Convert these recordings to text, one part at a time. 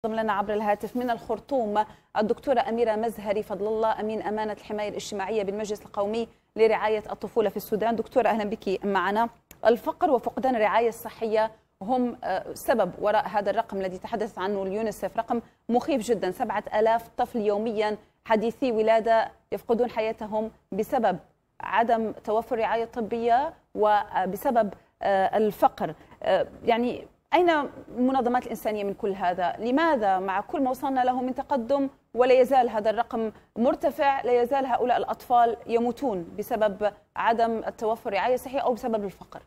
لنا عبر الهاتف من الخرطوم الدكتورة أميرة مزهري فضل الله، أمين أمانة الحماية الاجتماعية بالمجلس القومي لرعاية الطفولة في السودان. دكتورة أهلا بك معنا. الفقر وفقدان الرعاية الصحية هم سبب وراء هذا الرقم الذي تحدث عنه اليونيسف، رقم مخيف جدا. 7000 طفل يوميا حديثي ولادة يفقدون حياتهم بسبب عدم توفر رعاية طبية وبسبب الفقر. يعني أين المنظمات الإنسانية من كل هذا؟ لماذا مع كل ما وصلنا له من تقدم ولا يزال هذا الرقم مرتفع؟ لا يزال هؤلاء الأطفال يموتون بسبب عدم التوفر رعاية صحية أو بسبب الفقر.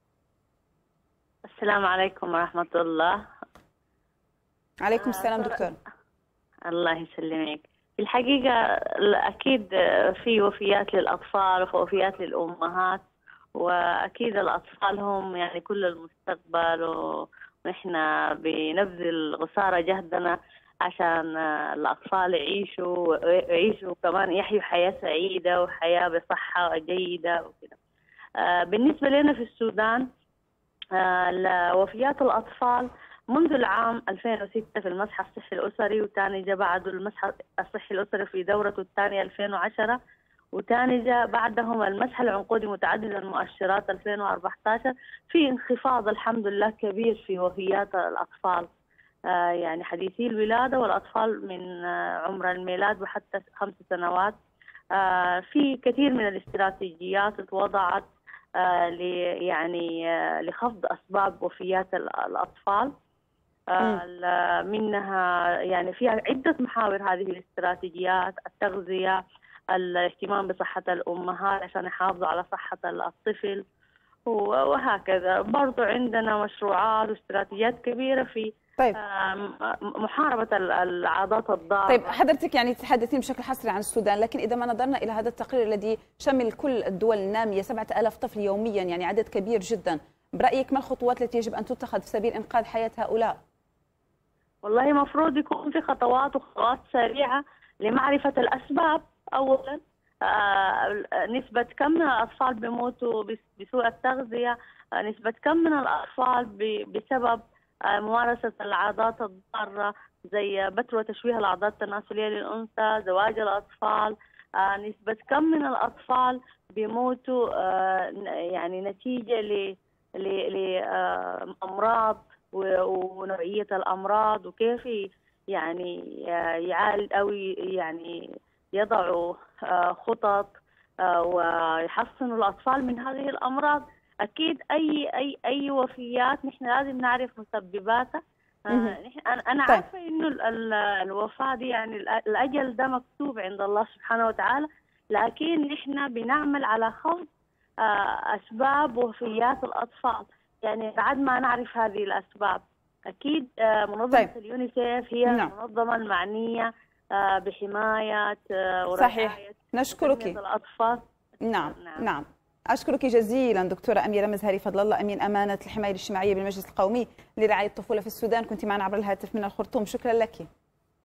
السلام عليكم ورحمة الله. عليكم السلام دكتور. الله يسلمك. في الحقيقة أكيد في وفيات للأطفال ووفيات للأمهات، وأكيد الأطفال هم يعني كل المستقبل، ونحن بنبذل قصارى جهدنا عشان الأطفال يعيشوا كمان يحيوا حياة سعيدة وحياة بصحة جيدة وكذا. بالنسبة لنا في السودان وفيات الأطفال منذ العام 2006 في المسح الصحي الأسري، وتاني جاء بعده المسح الصحي الأسري في دورته الثانية 2010، وتاني جاء بعدهم المسح العنقودي متعدد المؤشرات 2014. في انخفاض الحمد لله كبير في وفيات الأطفال، يعني حديثي الولادة والأطفال من عمر الميلاد وحتى 5 سنوات. في كثير من الاستراتيجيات اتوضعت لخفض أسباب وفيات الأطفال. منها يعني فيها عدة محاور هذه الاستراتيجيات: التغذية، الاهتمام بصحة الأمهات عشان يحافظوا على صحة الطفل، وهكذا. برضو عندنا مشروعات واستراتيجيات كبيرة في محاربة العادات الضارة. طيب حضرتك يعني تحدثين بشكل حصري عن السودان، لكن إذا ما نظرنا إلى هذا التقرير الذي شمل كل الدول النامية 7000 طفل يوميا، يعني عدد كبير جدا، برأيك ما الخطوات التي يجب أن تتخذ في سبيل إنقاذ حياة هؤلاء؟ والله مفروض يكون في خطوات سريعة لمعرفة الأسباب. أولا نسبة كم من الأطفال بيموتوا بسوء التغذية، نسبة كم من الأطفال بسبب ممارسة العادات الضارة زي بتر وتشويه الأعضاء التناسلية للأنثى، زواج الأطفال، نسبة كم من الأطفال بيموتوا يعني نتيجة لأمراض ونوعية الأمراض، وكيف يعني يعالج أو يعني يضعوا خطط ويحصنوا الأطفال من هذه الأمراض. أكيد أي وفيات نحن لازم نعرف مسبباتها. أنا عارفة إنه الوفاة دي يعني الأجل ده مكتوب عند الله سبحانه وتعالى، لكن نحن بنعمل على خفض أسباب وفيات الأطفال يعني بعد ما نعرف هذه الأسباب. أكيد منظمة اليونيسف هي المنظمة المعنية بحماية ورعاية نشكرك الأطفال. نعم أشكرك جزيلا دكتورة أميرة مزهري فضل الله، أمين أمانة الحماية الاجتماعية بالمجلس القومي لرعاية الطفولة في السودان. كنت معنا عبر الهاتف من الخرطوم. شكرا لك.